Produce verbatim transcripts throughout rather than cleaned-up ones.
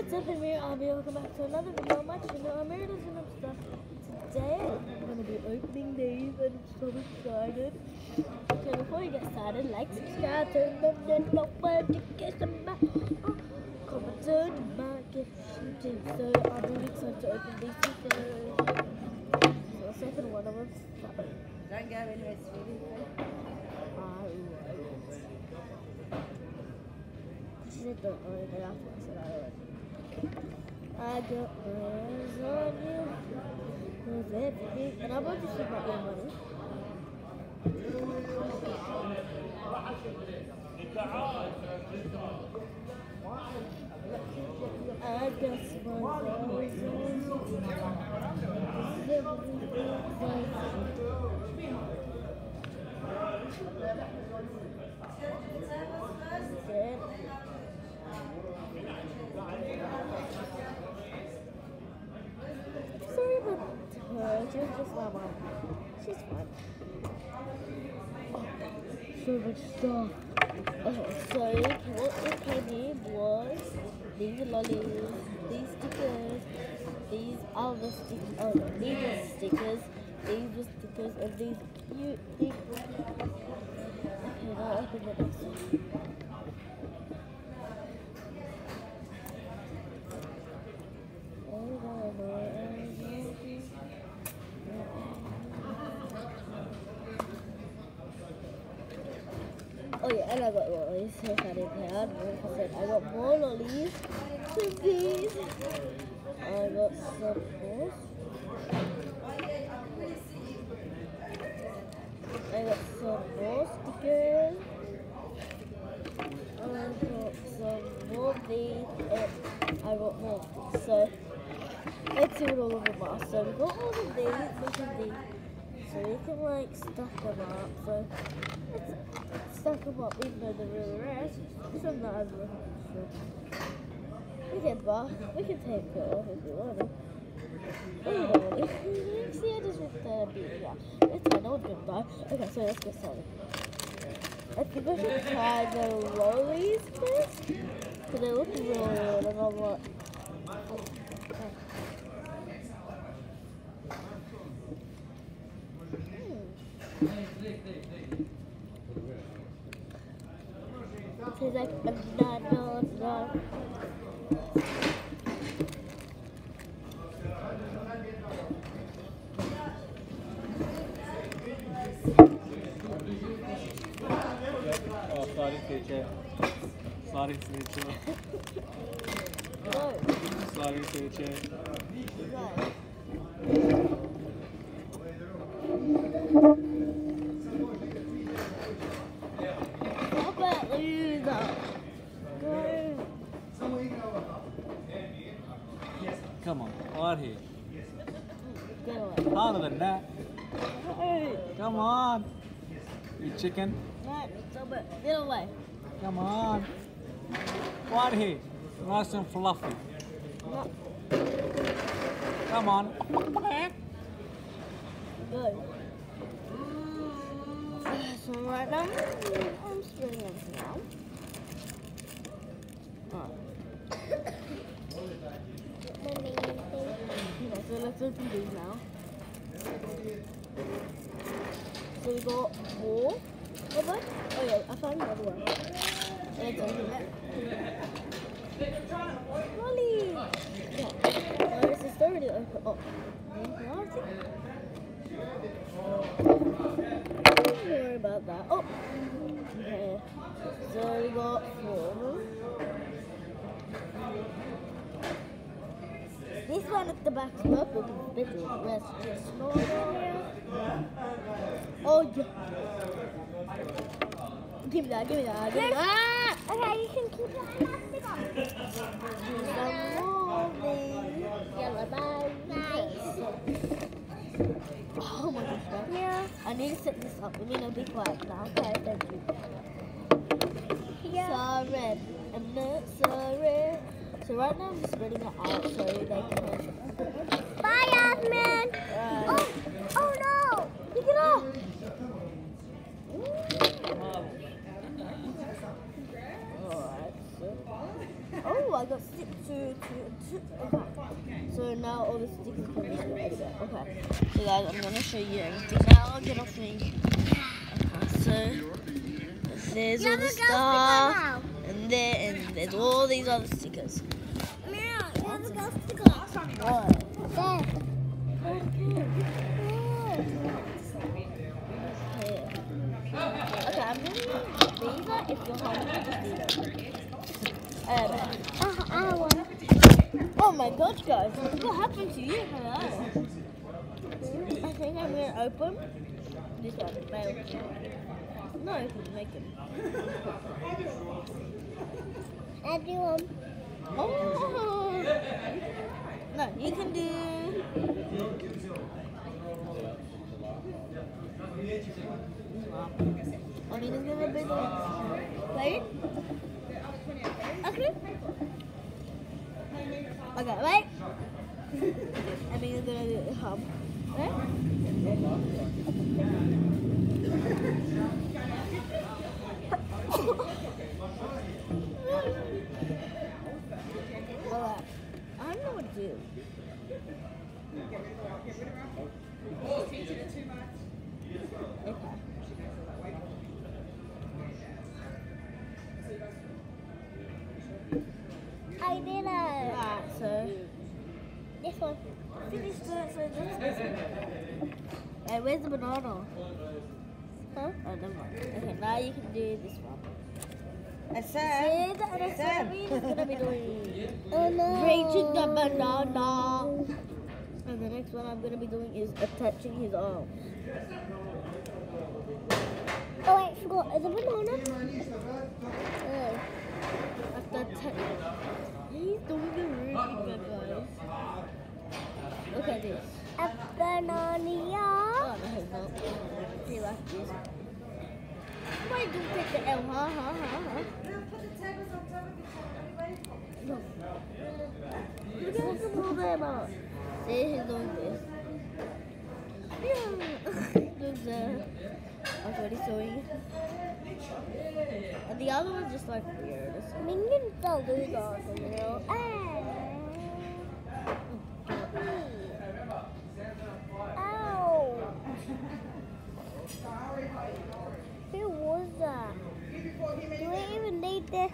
What's up, Amir? I'll be welcome back to another video on my channel. Amir does some stuff. Today I'm gonna be opening these and I'm so excited. So before you get started, like, subscribe, turn the notification bell, comment, turn the back if you do. So I'm really excited to open these two first. So the second one of them. Don't go in there, sweetie. She said don't know anything after I said I would. I got my eyes on you, cause everything, and I'm about to see my own money. I got my eyes on you, sorry about her, she was just my mom. She's fine. Oh, so much stuff. Okay, so what it came in was these lollies, these stickers, these are the stickers, oh no, these are stickers, these are stickers, and these cute things. Okay, now open the next one. Oh yeah, and I got lollies. If I didn't have, like I said, I got more lollies than these. I got some more. I got some more stickers. I got some more of these, and I got more of these. So let's see what all of them are. So we got all of these, look at these. So we can like stack them up. So let's stack them up even though they're really rare. Some that I've sure. We can buy, we can take it off if we want to. Anyway, see I just ripped the beat, yeah. It's fine, no one's gonna die. Okay, so let's get started. I think I should try the lollies first. Because they look really good and I'm like, okay. Tastes like banana. Oh, sorry, teacher. Sorry, teacher. No. Sorry, teacher. Come on, over here. Get away. Harder than that. Hey. Come on. You chicken. No, stop it. Get away. Come on. Over here. Nice and fluffy. No. Come on. Good. So right now, I'm spreading everything out. Alright. Okay, so let's open these now. So we got four of them. Oh yeah, I found another one. Let's open it. Lolly! Yeah. Oh, this is already open. Oh. Don't worry about that. Oh! Okay. So we got four of them. This one at the back is purple because it's bigger. The rest is just smaller. Oh yeah. Give me that, give me that, give me that. Okay, you can keep your plastic on. Some more of these. Yellow bag. Nice. Oh my gosh. Yeah. I need to set this up. We need to be quiet now. Okay, thank you. Yeah. Sorry. I'm not sorry. So right now I'm just spreading it out so they can. Bye, Osman. Uh, Oh, oh no! Pick it up. Alright, so Oh, I got six, two, two, two. Okay. So now all the stickers can be edited. Okay. So guys, I'm gonna show you everything now. I'll get off me. Okay. So there's all the stuff, and there, and there's all these other stickers. Mira, there's a ghost sticker. What? There. Okay, I'm gonna leave that if you're hungry. Just leave it. Um, Uh, I have one. oh my gosh, guys, what happened to you? Hello. I think I'm gonna open this one. Mail. No, I can make it. Everyone. Oh. No, you can do. I mean, it's gonna be the wait. Okay. Okay, wait. I mean, it's gonna do hum. Right? Well, I don't know what to do. Okay. I did it. Alright, so This one. finish it. So this this one. Hey, where's the banana? Huh? Oh, never mind. Okay, now you can do this one. And See, Sam, that that's what I mean. It's gonna be doing Oh no. reaching the banana. And the next one I'm gonna be doing is attaching his arm. Oh wait, I forgot. Is it banana? Oh, after attaching. He's doing it really good, guys. Look at this. A banana. Oh, no, he's not. He like this. Why do you take the L? Huh? Huh? Huh? Huh? No. Look at this little banana. See, he's doing this. Yeah. Look there. That's what he's doing. And the other one's just like weird. Minions don't do that, you know. Ow. Who was that? Do we even need this?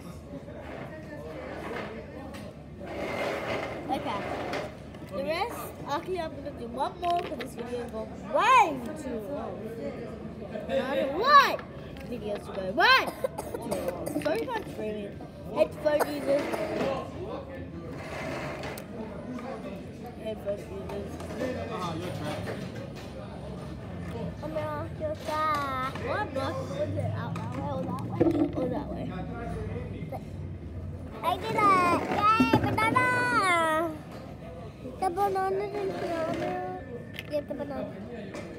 Okay. The rest, actually, I'm gonna do one more because this video is going way too long. And I don't like videos to go way too long. Sorry if I'm screaming. Headphone users. Headphone users. I'm gonna ask your dad. Well, I'm not. Was it out that way or that way? Or that way? I did it! Yay, banana! The banana is in here. Get the banana.